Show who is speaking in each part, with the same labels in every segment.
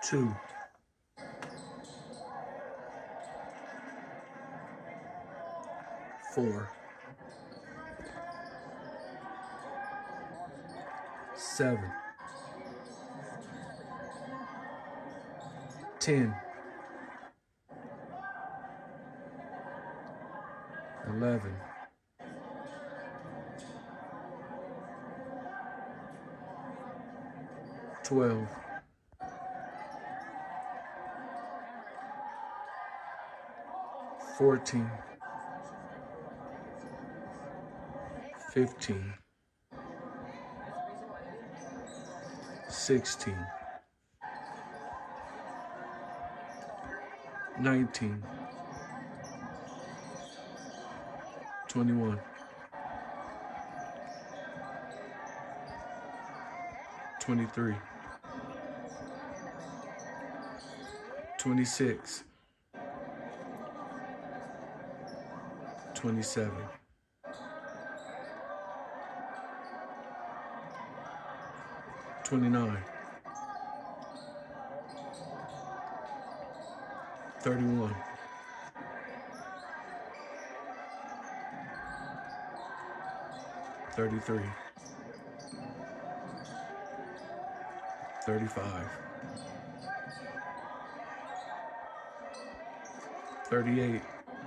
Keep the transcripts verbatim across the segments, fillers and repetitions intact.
Speaker 1: two, four, seven, ten, eleven, twelve, fourteen, fifteen, sixteen, nineteen, twenty-one, twenty-three, twenty-six, twenty-seven, twenty-nine, thirty-one, thirty-three, thirty-five, thirty-eight,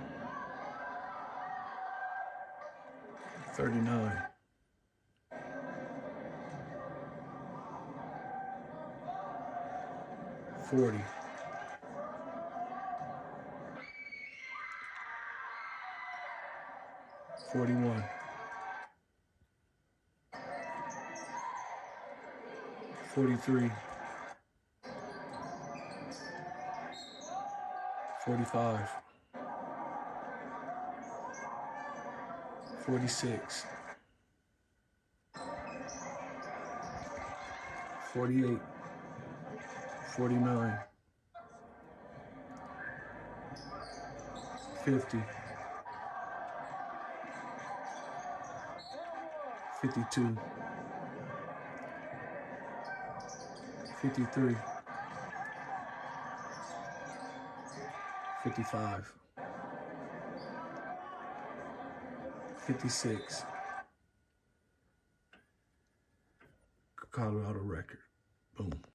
Speaker 1: thirty-nine, forty, forty-one, forty-three, forty-five, forty-six, forty-eight, forty-nine, fifty, fifty-two, fifty-three, fifty-five, fifty-six. Colorado record. Boom.